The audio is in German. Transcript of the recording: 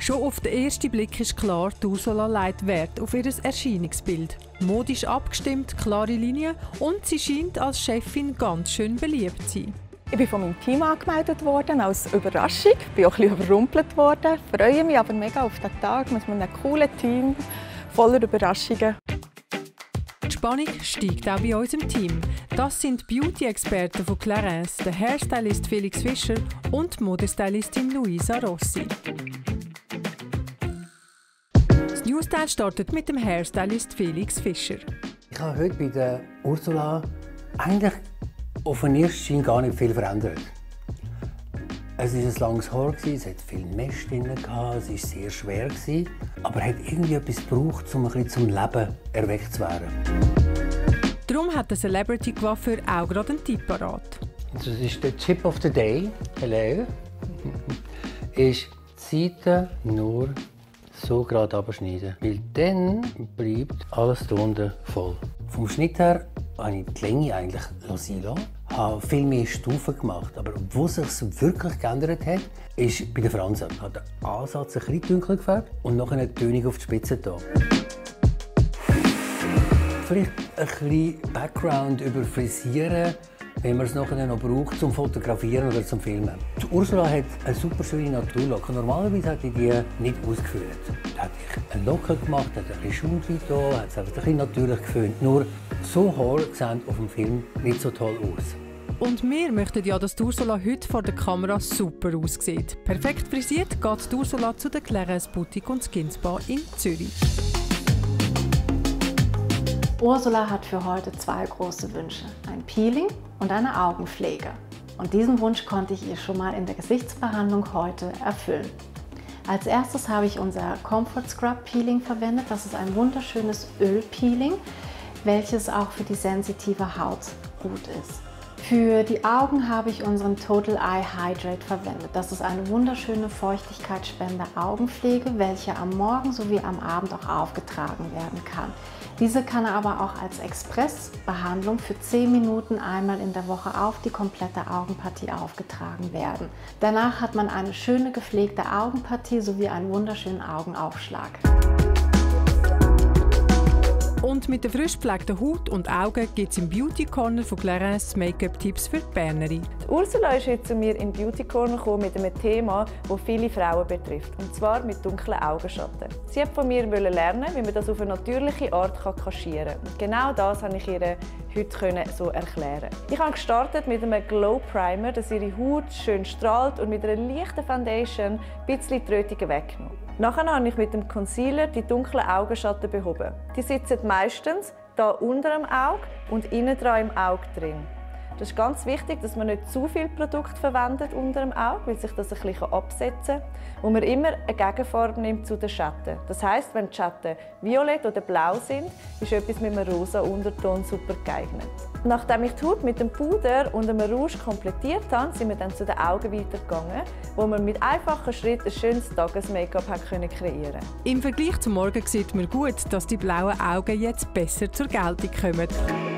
Schon auf den ersten Blick ist klar, Ursula legt Wert auf ihr Erscheinungsbild. Modisch abgestimmt, klare Linien und sie scheint als Chefin ganz schön beliebt zu sein. Ich bin von meinem Team angemeldet worden als Überraschung. Ich bin auch ein bisschen überrumpelt worden. Ich freue mich aber mega auf den Tag mit einem coolen Team voller Überraschungen. Die Spannung steigt auch bei uns im Team. Das sind die Beauty-Experten von Clarins, der Hairstylist Felix Fischer und die Modestylistin Luisa Rossi. Das Newsteil startet mit dem Hairstylist Felix Fischer. Ich habe heute bei der Ursula eigentlich auf den ersten Schein gar nicht viel verändert. Es war ein langes Haar, es hatte viel Mesh drin, es war sehr schwer, aber es hat irgendwie etwas gebraucht, um ein bisschen zum Leben erweckt zu werden. Darum hat der Celebrity-Coiffeur auch gerade einen Tipp parat. Das ist der Tip of the Day. Hello. Ist die Seite nur so gerade abschneiden, weil dann bleibt alles hier unten voll. Vom Schnitt her habe ich die Länge eigentlich sein lassen. Ich habe viel mehr Stufen gemacht, aber wo sich wirklich geändert hat, ist bei der Franse. Ich habe den Ansatz ein bisschen dunkler gefärbt und nachher eine Tönung auf die Spitze da. Vielleicht ein bisschen Background über Frisieren, wenn man es nachher noch braucht, zum Fotografieren oder zum Filmen. Die Ursula hat eine super schöne Naturlocke. Normalerweise hätte ich die nicht ausgeführt. Da habe ich eine Locke gemacht, hat ein bisschen Schaum da, hat es einfach ein bisschen natürlich geföhnt. Nur so Haare sehen auf dem Film nicht so toll aus. Und wir möchten ja, dass die Ursula heute vor der Kamera super aussieht. Perfekt frisiert geht die Ursula zu der Clarins Boutique und Skin Spa in Zürich. Ursula hat für heute zwei große Wünsche, ein Peeling und eine Augenpflege. Und diesen Wunsch konnte ich ihr schon mal in der Gesichtsbehandlung heute erfüllen. Als erstes habe ich unser Comfort Scrub Peeling verwendet. Das ist ein wunderschönes Ölpeeling, welches auch für die sensitive Haut gut ist. Für die Augen habe ich unseren Total Eye Hydrate verwendet. Das ist eine wunderschöne feuchtigkeitsspendende Augenpflege, welche am Morgen sowie am Abend auch aufgetragen werden kann. Diese kann aber auch als Expressbehandlung für 10 Minuten einmal in der Woche auf die komplette Augenpartie aufgetragen werden. Danach hat man eine schöne gepflegte Augenpartie sowie einen wunderschönen Augenaufschlag. Und mit der frisch gepflegten Haut und Augen gibt es im Beauty Corner von Clarins Make-up-Tipps für die Bernerin. Ursula ist heute zu mir im Beauty Corner gekommen mit einem Thema, das viele Frauen betrifft, und zwar mit dunklen Augenschatten. Sie hat von mir lernen, wie man das auf eine natürliche Art kaschieren kann. Und genau das konnte ich ihr heute so erklären. Ich habe gestartet mit einem Glow Primer, dass ihre Haut schön strahlt, und mit einer leichten Foundation ein bisschen die Rötungen weggenommen. Nachher habe ich mit dem Concealer die dunklen Augenschatten behoben. Die sitzen meistens hier unter dem Auge und innen dran im Auge drin. Das ist ganz wichtig, dass man nicht zu viel Produkt verwendet unter dem Auge, weil sich das ein bisschen absetzen kann. Und man immer eine Gegenfarbe nimmt zu den Schatten. Das heisst, wenn die Schatten violett oder blau sind, ist etwas mit einem rosa Unterton super geeignet. Nachdem ich die Haut mit dem Puder und einem Rouge komplettiert habe, sind wir dann zu den Augen weitergegangen, wo man mit einfachen Schritten ein schönes Tages-Make-up kreieren konnte. Im Vergleich zum Morgen sieht man gut, dass die blauen Augen jetzt besser zur Geltung kommen.